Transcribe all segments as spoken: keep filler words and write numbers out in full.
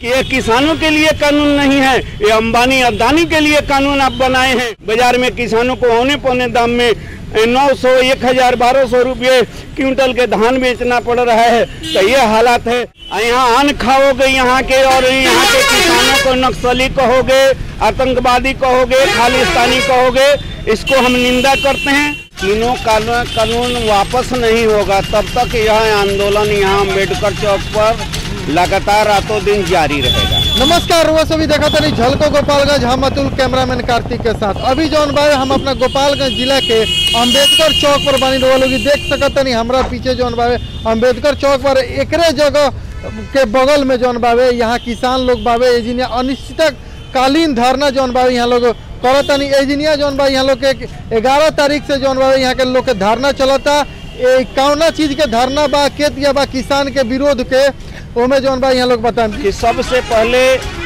कि ये किसानों के लिए कानून नहीं है, ये अंबानी अदानी के लिए कानून आप बनाए हैं। बाजार में किसानों को औने पौने दाम में नौ सौ एक हजार बारह सौ रुपये क्विंटल के धान बेचना पड़ रहा है। तो ये हालात है। यहाँ अन्न खाओगे यहाँ के, और यहाँ के किसानों को नक्सली कहोगे, आतंकवादी कहोगे, खालिस्तानी कहोगे, इसको हम निंदा करते हैं। तीनों कानून वापस नहीं होगा तब तक यह आंदोलन यहाँ अम्बेडकर चौक पर लगातार रातों दिन जारी रहेगा। नमस्कार, वो सभी देखा तनी झलको गोपालगंज। हम अतुल कैमरामैन कार्तिक के साथ अभी जौन बारे हम अपना गोपालगंज जिला के अम्बेडकर चौक पर बनी रहो लोग देख सकत तनी हमारा पीछे जौन बारे अम्बेडकर चौक पर एकरे जगह के बगल में जौन बावे यहाँ किसान लोग बावे एजिनिया अनिश्चितकालीन धरना जौन बावे यहाँ लोग करतनी। एजिनिया जौन बा यहाँ लोग के ग्यारह तारीख से जौन बावे यहाँ के लोग के धरना चलता। कौना चीज के धरना बा के दिया बा किसान के विरोध के ओमे जौन बा यहाँ लोग बताएं कि सबसे पहले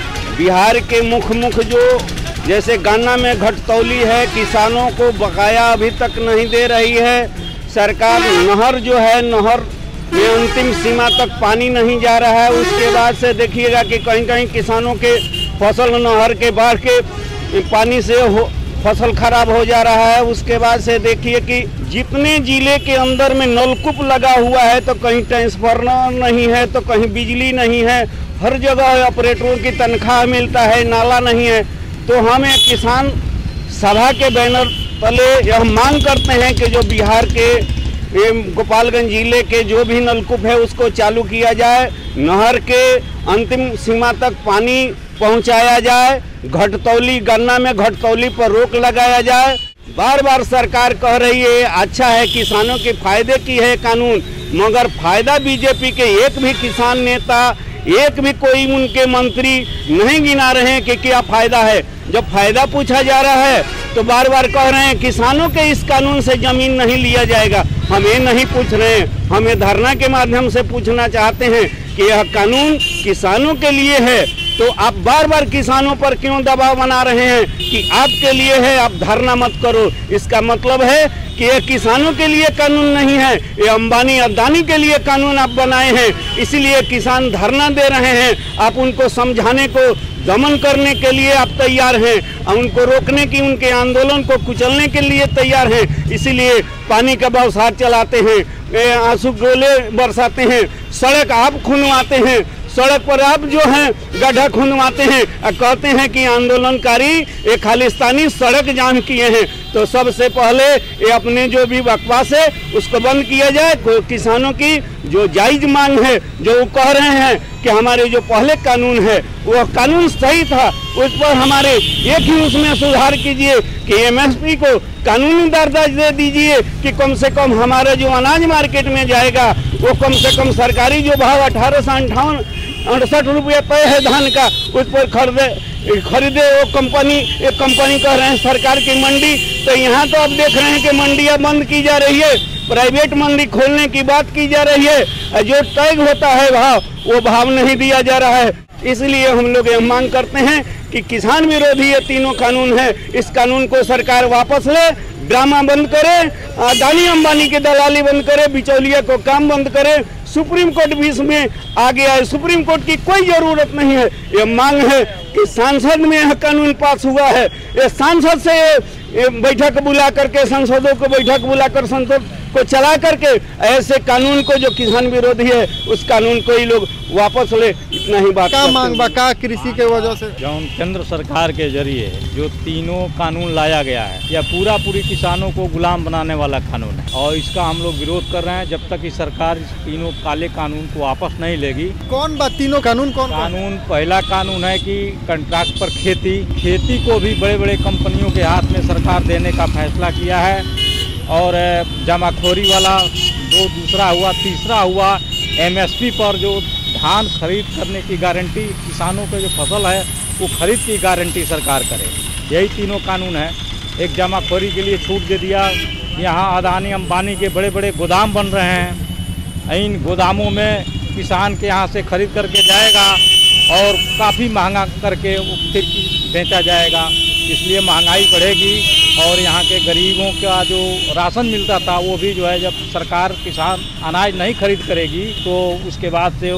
बिहार के मुख्य मुख्य जो जैसे गन्ना में घटतौली है, किसानों को बकाया अभी तक नहीं दे रही है सरकार। नहर जो है, नहर में अंतिम सीमा तक पानी नहीं जा रहा है। उसके बाद से देखिएगा कि कहीं कहीं किसानों के फसल नहर के बाढ़ के पानी से हो फसल खराब हो जा रहा है। उसके बाद से देखिए कि जितने जिले के अंदर में नलकूप लगा हुआ है तो कहीं ट्रांसफार्मर नहीं है, तो कहीं बिजली नहीं है, हर जगह ऑपरेटरों की तनख्वाह मिलता है, नाला नहीं है। तो हम एक किसान सभा के बैनर तले यह मांग करते हैं कि जो बिहार के गोपालगंज जिले के जो भी नलकूप है उसको चालू किया जाए, नहर के अंतिम सीमा तक पानी पहुंचाया जाए, घटतौली गन्ना में घटतौली पर रोक लगाया जाए। बार बार सरकार कह रही है अच्छा है, किसानों के फायदे की है कानून, मगर फायदा बीजेपी के एक भी किसान नेता, एक भी कोई उनके मंत्री नहीं गिना रहे हैं कि क्या फायदा है। जब फायदा पूछा जा रहा है तो बार बार कह रहे हैं किसानों के इस कानून से जमीन नहीं लिया जाएगा। हम ये नहीं पूछ रहे हैं, हम ये धरना के माध्यम से पूछना चाहते हैं कि यह कानून किसानों के लिए है, तो आप बार बार किसानों पर क्यों दबाव बना रहे हैं कि आपके लिए है, आप धरना मत करो। इसका मतलब है कि यह किसानों के लिए कानून नहीं है, ये अंबानी अदानी के लिए कानून आप बनाए हैं। इसलिए किसान धरना दे रहे हैं। आप उनको समझाने को, दमन करने के लिए आप तैयार हैं, उनको रोकने की, उनके आंदोलन को कुचलने के लिए तैयार हैं। इसीलिए पानी का बौछार चलाते हैं, आंसू गोले बरसाते हैं, सड़क आप खुनवाते हैं, सड़क पर आप जो हैं गड्ढा खुनवाते हैं और कहते हैं कि आंदोलनकारी एक खालिस्तानी सड़क जाम किए हैं। तो सबसे पहले ये अपने जो भी बकवास है उसको बंद किया जाए। किसानों की जो जायज मांग है, जो वो कह रहे हैं कि हमारे जो पहले कानून है वो कानून सही था, उस पर हमारे एक ही उसमें सुधार कीजिए कि एमएसपी को कानूनी दर्जा दे दीजिए कि कम से कम हमारा जो अनाज मार्केट में जाएगा वो कम से कम सरकारी जो भाव अठारह सौ अंठावन अड़सठ रुपये तय है धान का, उस पर खरीदे खरीदे वो कंपनी। एक कंपनी कह रहे हैं सरकार की मंडी, तो यहाँ तो आप देख रहे हैं कि मंडियाँ बंद की जा रही है, प्राइवेट मंडी खोलने की बात की जा रही है। जो तय होता है भाव वो भाव नहीं दिया जा रहा है। इसलिए हम लोग यह मांग करते हैं कि किसान विरोधी ये तीनों कानून है, इस कानून को सरकार वापस ले, ड्रामा बंद करे, अदानी अंबानी की दलाली बंद करे, बिचौलिया को काम बंद करे। सुप्रीम कोर्ट भी इसमें आ गया है, सुप्रीम कोर्ट की कोई जरूरत नहीं है। ये मांग है कि सांसद में यह कानून पास हुआ है, ये सांसद से ये बैठक बुला करके, सांसदों को बैठक बुलाकर संसद को चला करके ऐसे कानून को जो किसान विरोधी है उस कानून को ही लोग वापस ले, इतना ही बात। क्या मांग बा का कृषि के वजह से जो केंद्र सरकार के जरिए जो तीनों कानून लाया गया है, यह पूरा पूरी किसानों को गुलाम बनाने वाला कानून है और इसका हम लोग विरोध कर रहे हैं। जब तक कि सरकार इस तीनों काले कानून को वापस नहीं लेगी। कौन बात तीनों कानून कौन कानून? पहला कानून है कि कंट्रैक्ट पर खेती खेती को भी बड़े बड़े कंपनियों के हाथ में सरकार देने का फैसला किया है, और जमाखोरी वाला जो दूसरा हुआ। तीसरा हुआ एमएसपी पर जो धान खरीद करने की गारंटी, किसानों के जो फसल है वो खरीद की गारंटी सरकार करे। यही तीनों कानून है। एक जमाखोरी के लिए छूट दे दिया। यहाँ अदानी अंबानी के बड़े बड़े गोदाम बन रहे हैं, इन गोदामों में किसान के यहाँ से खरीद करके जाएगा और काफ़ी महंगा करके वो फिर बेचा जाएगा, इसलिए महंगाई बढ़ेगी और यहाँ के गरीबों का जो राशन मिलता था वो भी जो है, जब सरकार किसान अनाज नहीं खरीद करेगी तो उसके बाद से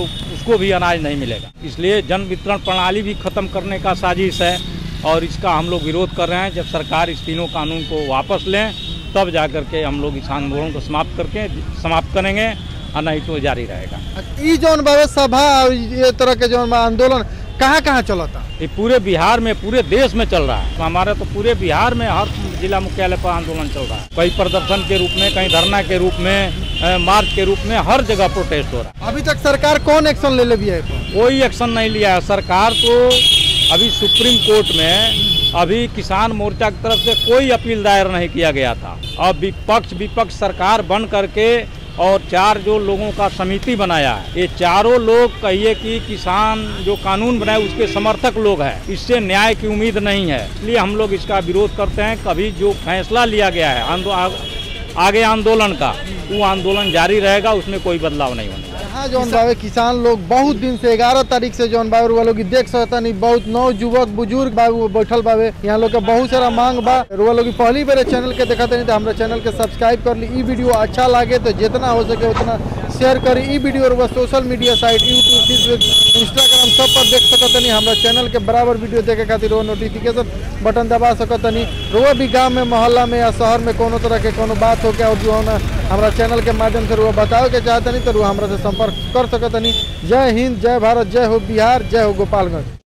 को भी अनाज नहीं मिलेगा। इसलिए जन वितरण प्रणाली भी खत्म करने का साजिश है और इसका हम लोग विरोध कर रहे हैं। जब सरकार इस तीनों कानून को वापस लें तब जाकर के हम लोग इस आंदोलन को समाप्त करके समाप्त करेंगे और नहीं तो जारी रहेगा। ई जौन बाबे सभा और ये तरह के जौन बा आंदोलन कहाँ कहाँ चलता? ये पूरे बिहार में, पूरे देश में चल रहा है। हमारे तो पूरे बिहार में हर जिला मुख्यालय पर आंदोलन चल रहा है। कहीं प्रदर्शन के रूप में, कहीं धरना के रूप में, मार्च के रूप में, हर जगह प्रोटेस्ट हो रहा है। अभी तक सरकार कौन एक्शन ले ले भी है? कोई एक्शन नहीं लिया है सरकार। तो अभी सुप्रीम कोर्ट में अभी किसान मोर्चा की तरफ से कोई अपील दायर नहीं किया गया था। अब विपक्ष विपक्ष सरकार बन करके और चार जो लोगों का समिति बनाया है, ये चारों लोग कहिए कि किसान जो कानून बनाए उसके समर्थक लोग हैं। इससे न्याय की उम्मीद नहीं है, इसलिए हम लोग इसका विरोध करते हैं। कभी जो फैसला लिया गया है आंदो, आ, आगे आंदोलन का, वो आंदोलन जारी रहेगा, उसमें कोई बदलाव नहीं होने। यहाँ जौन बाबे किसान लोग बहुत दिन से ग्यारह तारीख से जौन बाबे रुआ लोग देख सकता नहीं, बहुत नौ युवक बुजुर्ग बाबू बैठल बाबे। यहाँ लोग के बहुत सारा मांग बा। रुआ लोग पहली बार चैनल के देखा नहीं तो हमारे चैनल के सब्सक्राइब कर ली। ई वीडियो अच्छा लगे तो जितना हो सके उतना शेयर करी। ई वीडियो रुआ social media site YouTube, Facebook, Instagram सब पर देख सकता नहीं। हमारे चैनल के बराबर वीडियो देखे खातिर रुआ नोटिफिकेशन बटन दबा सकता नहीं। रुआ भी गाँव में, मोहल्ला में या शहर में कोनो तरह के कोनो बात हो गया और जो है हमारा चैनल के माध्यम से रुआ बताओ के चाहते नहीं तो रुआ हमारा से संपर्क कर सकता नहीं। जय हिंद, जय भारत, जय हो बिहार, जय हो गोपालगंज।